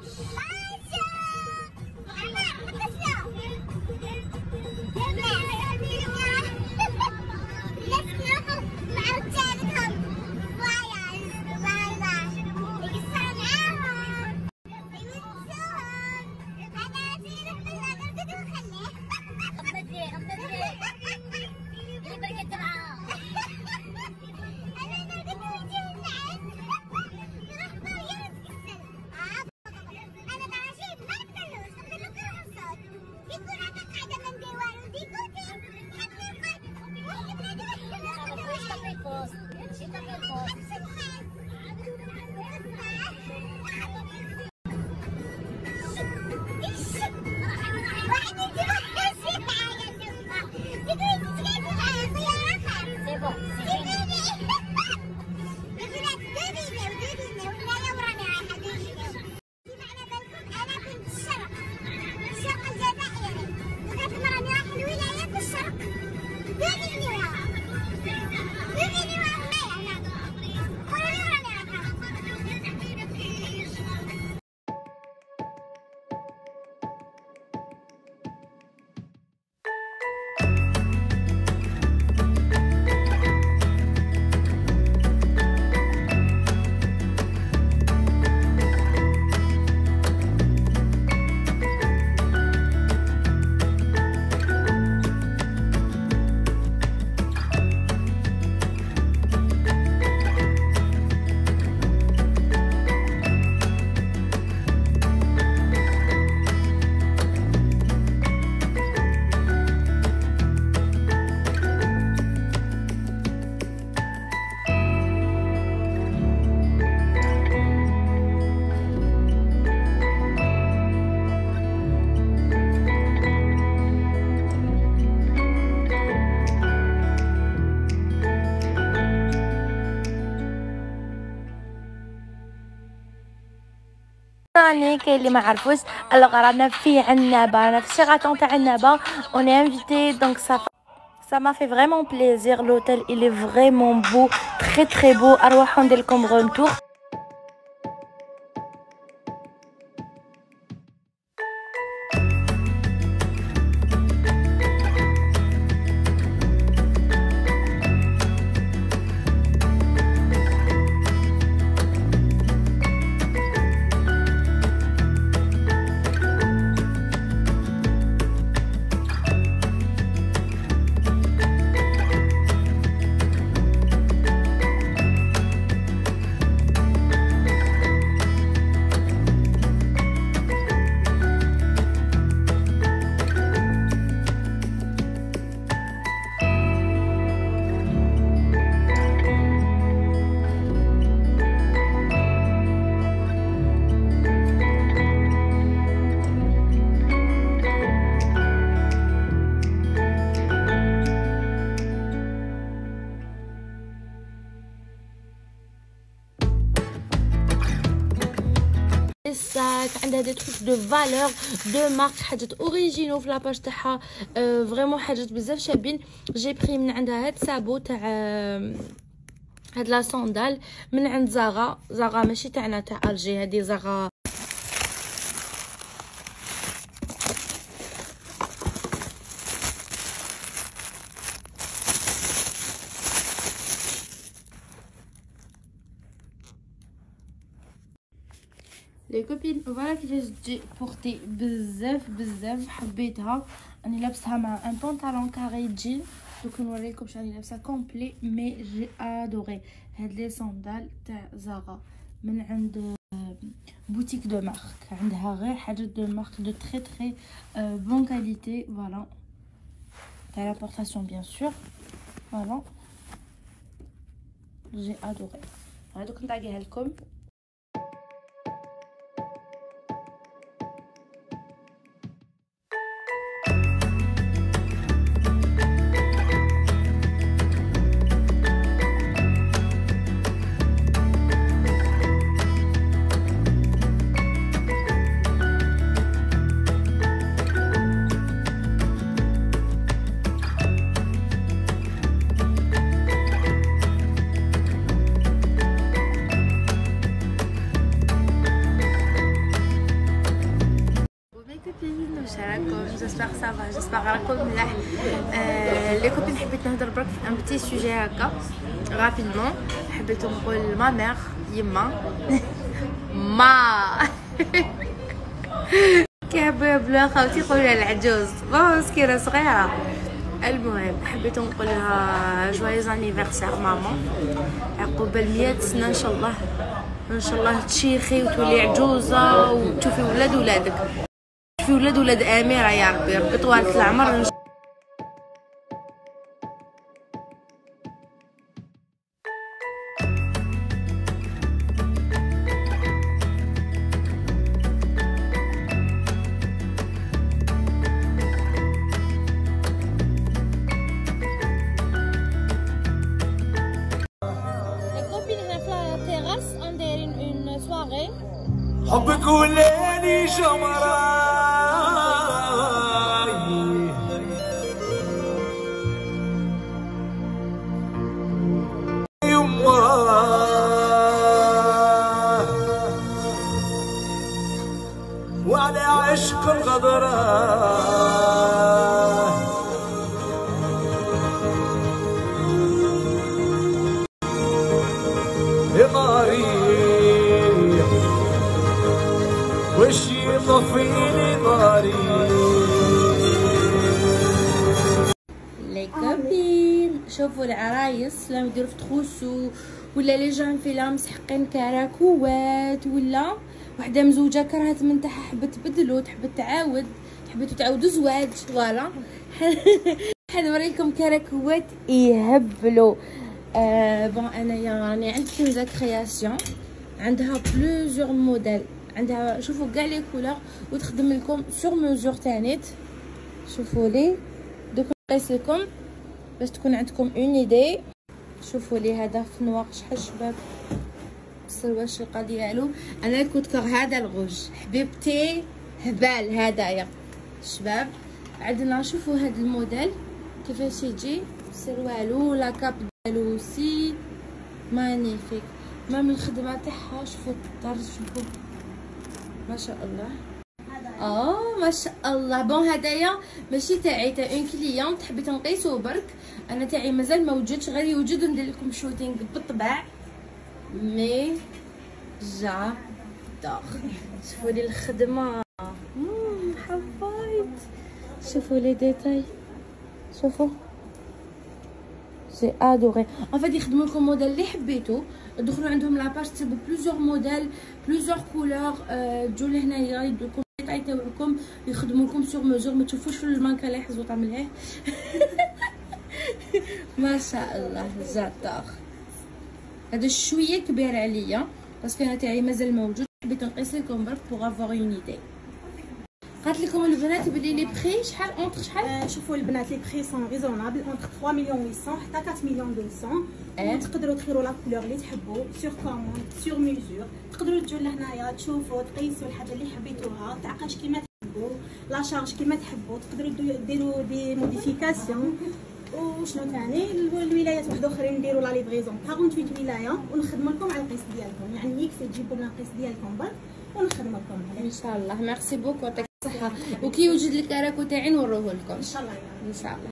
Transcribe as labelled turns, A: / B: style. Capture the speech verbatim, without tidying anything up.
A: راني كاين اللي ما عرفوش الوغ رانا في عنابه، رانا في شيراتون تاع عنابه اوني انفيتي دونك ça ça m'a fait vraiment plaisir. L'hôtel il est vraiment beau, très très beau. اروحوا ندير لكم روم تور. الساك عندها دي تروك دو فالور دو مارك، حاجات اوريجينو في لاباج تاعها أه فريمون حاجات بزاف شابين. جي بري من عندها هاد سابو تاع هاد لا صوندال من عند زاغا. زاغا ماشي تاعنا تاع الجي، هادي زاغا لي كوبين. فوالا كيفاش تجي بورتي بزاف بزاف حبيتها. راني لابسها مع ان بونطالون كاري جين، دوك نوريكم واش راني لابسه كومبلي مي جي ادوري. هاد لي صوندال تاع زاغا من عند بوتيك دو مارك، عندها غير حاجات دو مارك دو تري تري بون كاليتي. فوالا تاع لابورطاسيون بيان سور. فوالا جي ادوري. هادوك نطاقيها لكم. واش راكم؟ جيسبر صافا، جيسبر راكم ملاح. آه لي كوبين حبيت نهضر برك في ان بتي سوجي هكا رابيدمون. حبيت نقول ما مير يما ما كابه بلا خوتي قولها العجوز بون مسكينه صغيره. المهم حبيت نقول لها جويز انيفرسير ماما، عقبال مية سنه ان شاء الله، ان شاء الله تشيخي وتولي عجوزه وتشوفي ولاد ولادك، تشوفي ولاد ولاد اميره يا ربي، ربي طوالة العمر.
B: حبك ولاني جمراي يما وعلى عشق الغدراء يا ناري وش يطفيني ناري.
A: لي كوبين شوفوا العرايس لا يديروا في تخوسو ولا لي جون في لا مسحقين كراكوات ولا وحده مزوجه كرهت من تحت حبت تبدلو تحبت تعاود حبيتو تعاودوا زواج فوالا. حنوريكم كراكوات يهبلوا. آه بون انايا راني عندي كنزه كرياسيون عندها بلوزيغ موديل، عندها شوفوا كاع لي كولور وتخدم لكم سور ميزور تانيت. شوفوا لي دوك نقيس لكم باش تكون عندكم اون ايدي. شوفوا لي هذا في نوار شحال شباب السروال الشقه ديالو. انا الكوتكر هذا الغوج حبيبتي هبال هدايا شباب. عندنا شوفوا هذا الموديل كيفاش يجي سروالو لا كاب ديالو سي مانيفيك. مام الخدمه تاعها شوفوا الطرز شوفوا ما شاء الله. اه ما شاء الله. بون هدايا ماشي تاعي تاع اون كليون حبيت نقيسو برك، انا تاعي مازال ما وجدش غير يوجد وندير لكم شوتينغ بالطبع مي جا دور. شوفوا لي الخدمه امم حبيت. شوفوا لي ديتاي شوفوا جي ادوري. ان فيت يخدموا لكم موديل اللي حبيتو، دخلوا عندهم لاباج تسيبوا بلوزيغ موديل بلوزيغ كولور. تجوا لهنايا يدوا لكم الديتاي تاعكم يخدموا لكم سور ميزور، ما تشوفوش في المانكا اللي حزوطه من هيه. ما شاء الله جاتور. هذا شويه كبير عليا باسكو انا تاعي مازال موجود، حبيت نقيس لكم برك بوغ افوار اون ايدي. قالت لكم البنات بلي لي بري شحال اونتر شحال.
C: آه شوفوا البنات لي بري سون ريزونابل اونتر ثلاثة مليون وثمانمائة حتى أربعة مليون ومئتين. اه تقدروا تخيروا لا كولور اللي تحبوا سور كوموند سور ميزور. تقدروا تجوا لهنايا تشوفوا تقيسوا الحاجه اللي حبيتوها تعقاش كيما تحبوا لا شارج كيما تحبوا. تقدروا ديروا دي موديفيكاسيون. وشنو ثاني الولايات واحد اخرين نديروا لا ليفريزون ثمانية وثمانين ولايه ونخدموا لكم على القيس ديالكم، يعني يكفي تجيبوا لنا القيس ديالكم برك ونخدموا لكم عليه ان
A: شاء الله. ميرسي بوكو يعطيك الصحه. وكي يوجد الكراكو تاعي نوريه لكم
C: ان شاء الله
A: ان شاء الله.